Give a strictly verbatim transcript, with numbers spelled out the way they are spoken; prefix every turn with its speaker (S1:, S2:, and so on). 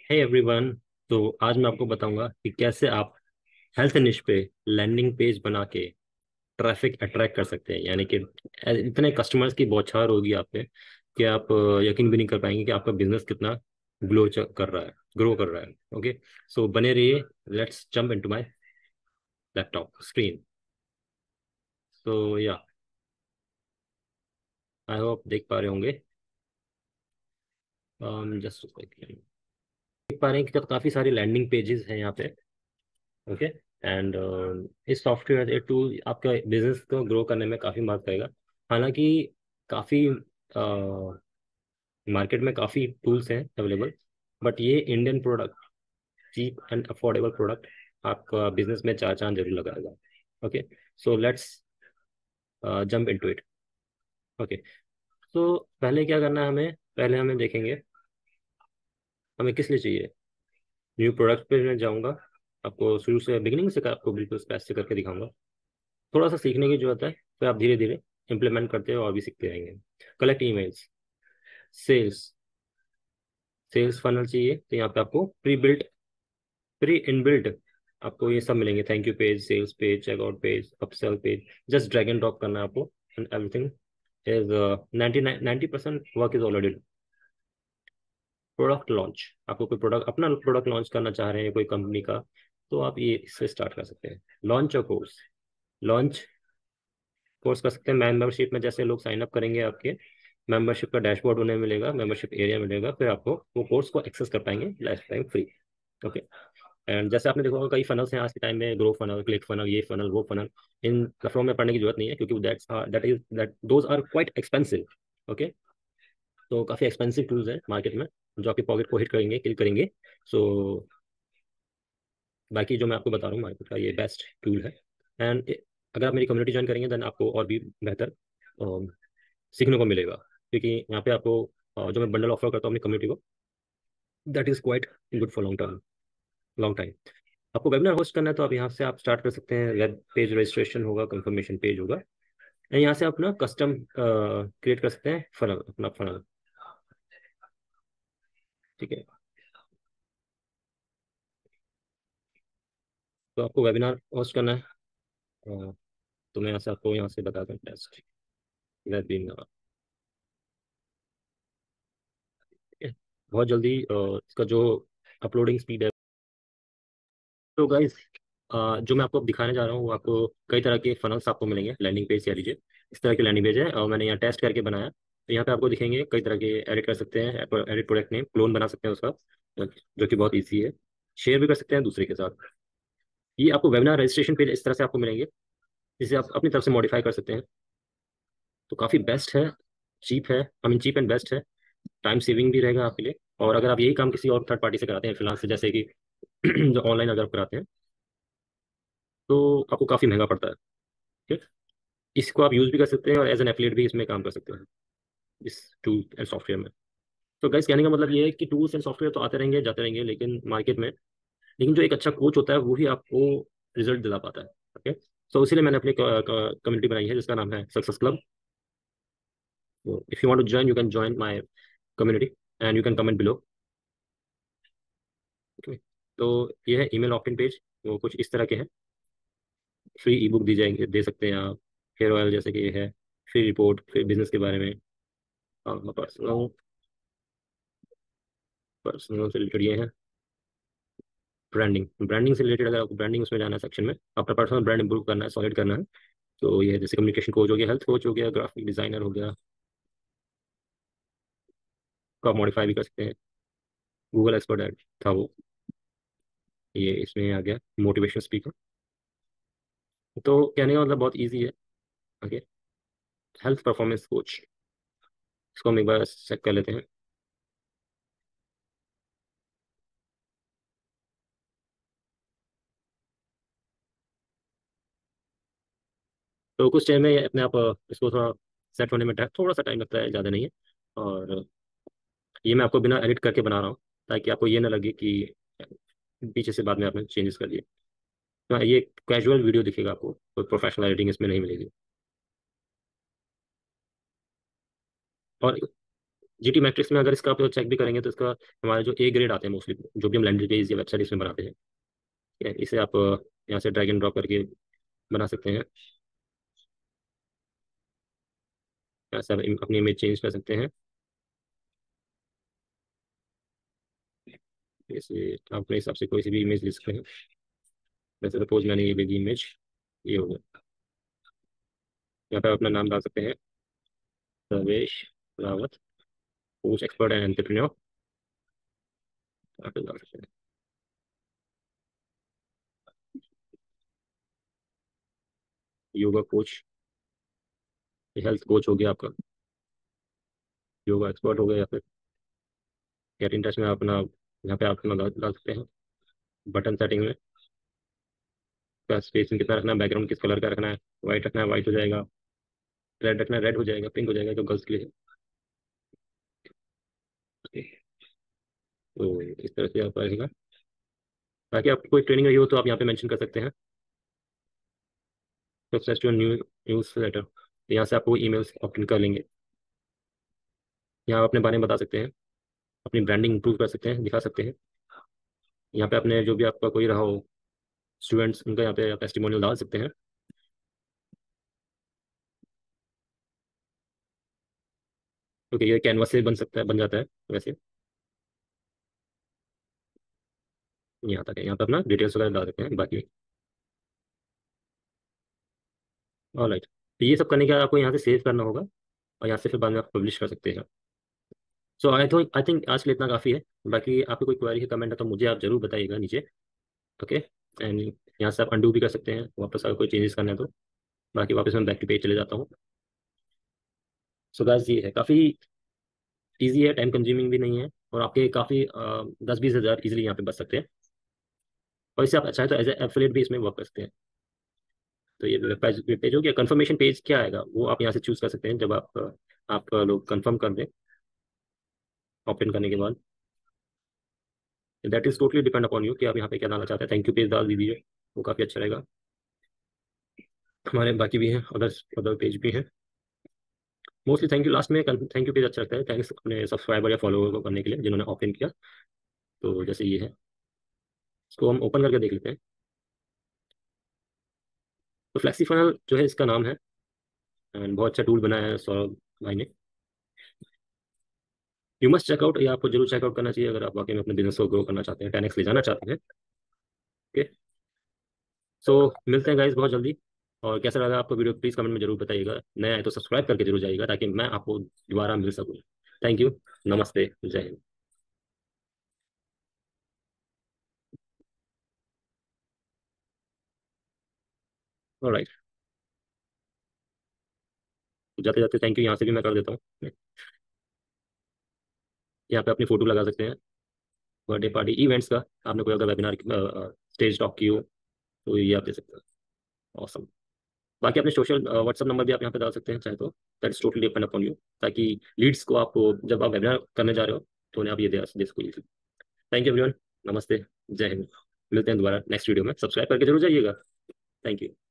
S1: Hey everyone. तो आज मैं आपको बताऊंगा कि कैसे आप हेल्थ निश पे लैंडिंग पेज बना के ट्रैफिक अट्रैक्ट कर सकते हैं। यानी कि इतने कस्टमर्स की बौछार होगी आप पे कि आप अ, यकीन भी नहीं कर पाएंगे कि आपका बिजनेस कितना ग्लो कर रहा है, ग्रो कर रहा है। ओके, सो बने रहिए। Let's jump into my laptop screen. So yeah, I hope देख पा रहे होंगे। जस्ट देख पा रहे हैं कि काफ़ी सारी लैंडिंग पेजेस हैं यहाँ पे। ओके, एंड इस सॉफ्टवेयर ये टूल आपका बिजनेस को ग्रो करने में काफ़ी मदद करेगा। हालांकि काफ़ी मार्केट में काफ़ी टूल्स हैं अवेलेबल, बट ये Indian product, cheap and affordable product आपका बिजनेस में चार चांद जरूर लगाएगा। Okay, so let's jump into it. Okay, तो पहले क्या करना है हमें, पहले हमें देखेंगे हमें किस लिए चाहिए। न्यू प्रोडक्ट पे मैं जाऊँगा, आपको शुरू से बिगिनिंग से आपको बिल्कुल स्क्रैच से करके दिखाऊंगा। थोड़ा सा सीखने की जरूरत है, फिर आप धीरे धीरे इम्प्लीमेंट करते हो और भी सीखते रहेंगे। Collect emails, sales, sales funnel चाहिए तो यहाँ पे आपको प्री बिल्ट, प्री इनबिल्ट आपको ये सब मिलेंगे। Thank you page, sales page, checkout page, upsell page. Just drag and drop करना है आपको and everything is ninety ninety percent work is already. Product launch, आपको कोई प्रोडक्ट, अपना प्रोडक्ट लॉन्च करना चाह रहे हैं कोई कंपनी का, तो आप ये इससे स्टार्ट कर सकते हैं। Launch a course, launch course कर सकते हैं। मेंबरशिप में जैसे लोग साइन अप करेंगे आपके, मेंबरशिप का डैशबोर्ड उन्हें मिलेगा, मेंबरशिप एरिया मिलेगा, फिर आपको वो कोर्स को एक्सेस कर पाएंगे lifetime free. Okay, and जैसे आपने देखा होगा कई फनल्स हैं आज के टाइम में, ग्रो फनल, क्लिक फनल, ये फनल, वो फनल। इन लफड़ों में पढ़ने की जरूरत नहीं है क्योंकि that's that is that those are quite expensive. Okay, तो काफ़ी एक्सपेंसिव टूल्स हैं मार्केट में जो आपकी पॉकेट को हिट करेंगे, किल करेंगे। सो बाकी जो मैं आपको बता रहा हूँ मार्केट का ये बेस्ट टूल है। एंड अगर आप मेरी कम्युनिटी ज्वाइन करेंगे देन आपको और भी बेहतर अ, सीखने को मिलेगा, क्योंकि यहाँ पे आपको अ, जो मैं बंडल ऑफर करता हूँ अपनी कम्युनिटी को, that is quite good for long term, long time. आपको वेबिनार होस्ट करना है तो आप यहाँ से आप स्टार्ट कर सकते हैं। वेब पेज रजिस्ट्रेशन होगा, कंफर्मेशन पेज होगा, एंड यहाँ से अपना कस्टम क्रिएट कर सकते हैं फनल, अपना फनल। ठीक है, तो आपको वेबिनार होस्ट करना है। अ, तो मैं यहाँ से आपको यहाँ से बता दूँ टेस्ट वेबिनार। ठीक है, बहुत जल्दी अ, इसका जो अपलोडिंग स्पीड है। तो गाइस, जो मैं आपको अब दिखाने जा रहा हूँ वो आपको कई तरह के फनल्स आपको मिलेंगे। लैंडिंग पेज कह लीजिए, इस तरह की लैंडिंग पेज है और मैंने यहाँ टेस्ट करके बनाया। तो यहाँ पे आपको दिखेंगे कई तरह के, एडिट कर सकते हैं, एडिट प्रोडक्ट नेम, क्लोन बना सकते हैं उसका, जो कि बहुत ईजी है। शेयर भी कर सकते हैं दूसरे के साथ। ये आपको वेबिनार रजिस्ट्रेशन पेज इस तरह से आपको मिलेंगे, जिसे आप अपनी तरफ से मॉडिफाई कर सकते हैं। तो काफ़ी बेस्ट है, चीप है, I mean cheap and best है, टाइम सेविंग भी रहेगा आपके लिए। और अगर आप यही काम किसी और थर्ड पार्टी से कराते हैं, फ्रीलांस से, जैसे कि जो ऑनलाइन अगर आप कराते हैं, तो आपको काफ़ी महंगा पड़ता है। ठीक है, इसको आप यूज़ भी कर सकते हैं और एज एन एफिलिएट भी इसमें काम कर सकते हैं, इस टूल एंड सॉफ्टवेयर में। तो गाइस, कहने का मतलब ये है कि टूल्स एंड सॉफ्टवेयर तो आते रहेंगे, जाते रहेंगे, लेकिन मार्केट में, लेकिन जो एक अच्छा कोच होता है वो ही आपको रिजल्ट दिला पाता है। ओके, तो इसीलिए मैंने अपनी कम्युनिटी बनाई है जिसका नाम है success club. If you want to join, you can join my community and you can comment below. Okay, तो ये है ईमेल ऑप्ट इन पेज, वो कुछ इस तरह के हैं। फ्री ई बुक दी जाएंगे, दे सकते हैं आप। हेयर ऑयल जैसे कि ये है, फ्री रिपोर्ट, फिर बिजनेस के बारे में, पर्सनल, पर्सनल से रिलेटेड ये है। ब्रांडिंग, ब्रांडिंग से रिलेटेड अगर आपको ब्रांडिंग उसमें जाना है सेक्शन में, अपना पर्सनल ब्रांड इंप्रूव करना है, सॉलिड करना है, तो ये है जैसे कम्युनिकेशन कोच हो गया, हेल्थ कोच हो गया, ग्राफिक डिजाइनर हो गया, को आप मॉडिफाई भी कर सकते हैं। गूगल एक्सपर्ट था वो, ये इसमें आ गया मोटिवेशनल स्पीकर। तो कहने का मतलब बहुत ईजी है। ओके, हेल्थ परफॉर्मेंस कोच, इसको हम एक बार चेक कर लेते हैं। तो कुछ टाइम में ये अपने आप अ, इसको थोड़ा सेट होने में थोड़ा सा टाइम लगता है, ज़्यादा नहीं है। और ये मैं आपको बिना एडिट करके बना रहा हूँ, ताकि आपको ये ना लगे कि पीछे से बाद में आपने चेंजेस कर दिए। तो ये कैजुअल वीडियो दिखेगा आपको, कोई प्रोफेशनल एडिटिंग इसमें नहीं मिलेगी। और जी टी मैट्रिक्स में अगर इसका आप चेक भी करेंगे तो इसका हमारे जो ए ग्रेड आते हैं मोस्टली, जो भी हम लैंडिंग पेज या वेबसाइट इसमें बनाते हैं, ठीक है, इसे आप अ, यहाँ से ड्रैग एंड ड्रॉप करके बना सकते हैं। यहाँ से आप इम- अपनी इमेज चेंज कर सकते हैं। जैसे आप अपने हिसाब से कोई सी भी इमेज ले सकते हैं। वैसे सपोज मैंने ये ले ली इमेज, ये हो गया। यहाँ पे आप अपना नाम डाल सकते हैं, Sarvesh Rawat, coach expert and entrepreneur, आप डाल सकते हैं। योगा कोच, हेल्थ कोच हो गया आपका, योगा एक्सपर्ट हो गया, या फिर गेट इन टच में आप अपना, यहाँ पे आप अपना डाल डाल सकते हैं। बटन सेटिंग में स्पेसिंग कितना रखना है, बैकग्राउंड किस कलर का रखना है, वाइट रखना है वाइट हो जाएगा, रेड रखना है रेड हो जाएगा, पिंक हो जाएगा जो गर्ल्स के लिए है। तो इस तरह से आप रहेगा। ताकि आपकी कोई ट्रेनिंग रही हो तो आप यहाँ पे मेंशन कर सकते हैं, success to new newsletter, यहाँ से आपको ईमेल्स ऑप्ट कर लेंगे। यहाँ आप अपने बारे में बता सकते हैं, अपनी ब्रांडिंग इंप्रूव कर सकते हैं, दिखा सकते हैं। यहाँ पे अपने जो भी आपका कोई रहा हो स्टूडेंट्स, उनका यहाँ पे टेस्टिमोनियल डाल सकते हैं। क्योंकि ये कैनवास से बन सकता है, बन जाता है वैसे। यहाँ तक है, यहाँ पे अपना डिटेल्स वगैरह डाल सकते हैं बाकी। ऑलराइट, तो ये सब करने के बाद आपको यहाँ से सेव करना होगा, और यहाँ से फिर बाद में आप पब्लिश कर सकते हैं। सो आई थॉट आई थिंक आज के लिए इतना काफ़ी है। बाकी आपकी कोई क्वेरी है, कमेंट है, तो मुझे आप जरूर बताइएगा नीचे। ओके, एंड यहाँ से आप अंडू भी कर सकते हैं वापस, अगर कोई चेंजेस करना है तो। बाकी वापस मैं बैक टू पेज चले जाता हूँ। सो गाइस, ये है काफ़ी ईजी है, टाइम कंज्यूमिंग भी नहीं है, और आपके काफ़ी दस बीस हज़ार ईजिली यहाँ पे बच सकते हैं। और इससे आप अच्छा है तो एज एफिलिएट भी इसमें वर्क कर सकते हैं। तो ये वेब पेज वेब पेज हो गया। कंफर्मेशन पेज क्या आएगा वो आप यहाँ से चूज कर सकते हैं, जब आप अ, आप लोग कंफर्म कर दें ओपन करने के बाद। That is totally depend upon you कि आप यहाँ पे क्या डालना चाहते हैं। थैंक यू पेज डाल दीजिए, वो काफ़ी अच्छा रहेगा। हमारे बाकी भी हैं, अदर अदर पेज भी हैं। मोस्टली थैंक यू लास्ट में थैंक यू पेज अच्छा लगता है, थैंक्स अपने सब्सक्राइबर या फॉलोवर को करने के लिए जिन्होंने ओपन किया। तो जैसे ये है, इसको हम ओपन करके देख लेते हैं। तो फ्लेक्सी फनल जो है इसका नाम है, एंड बहुत अच्छा टूल बनाया है सौरभ भाई ने। यू मस्ट चेकआउट, या आपको जरूर चेकआउट करना चाहिए अगर आप वाकई में अपने बिजनेस को ग्रो करना चाहते हैं, टेन एक्स ले जाना चाहते हैं। ओके, सो मिलते हैं गाइस बहुत जल्दी। और कैसा लगा आपको वीडियो, प्लीज़ कमेंट में जरूर बताइएगा। नया है तो सब्सक्राइब करके जरूर जाइएगा, ताकि मैं आपको दोबारा मिल सकूँ। थैंक यू, नमस्ते, जय हिंद। ऑलराइट, जाते जाते थैंक यू यहाँ से भी मैं कर देता हूँ। यहाँ पे अपनी फोटो लगा सकते हैं, बर्थडे पार्टी इवेंट्स का। आपने कोई अगर वेबिनार स्टेज टॉक की हो तो ये आप दे सकते हैं। ऑसम। बाकी अपने सोशल व्हाट्सअप नंबर भी आप यहाँ पे डाल सकते हैं चाहे तो। That is totally depend upon you, ताकि लीड्स को आप जब आप वेबिनार करने जा रहे हो तो उन्हें आप ये दे दे सको। थैंक यू एवरीवन, नमस्ते, जय हिंद। मिलते हैं दोबारा नेक्स्ट वीडियो में, सब्सक्राइब करके जरूर जाइएगा। Thank you.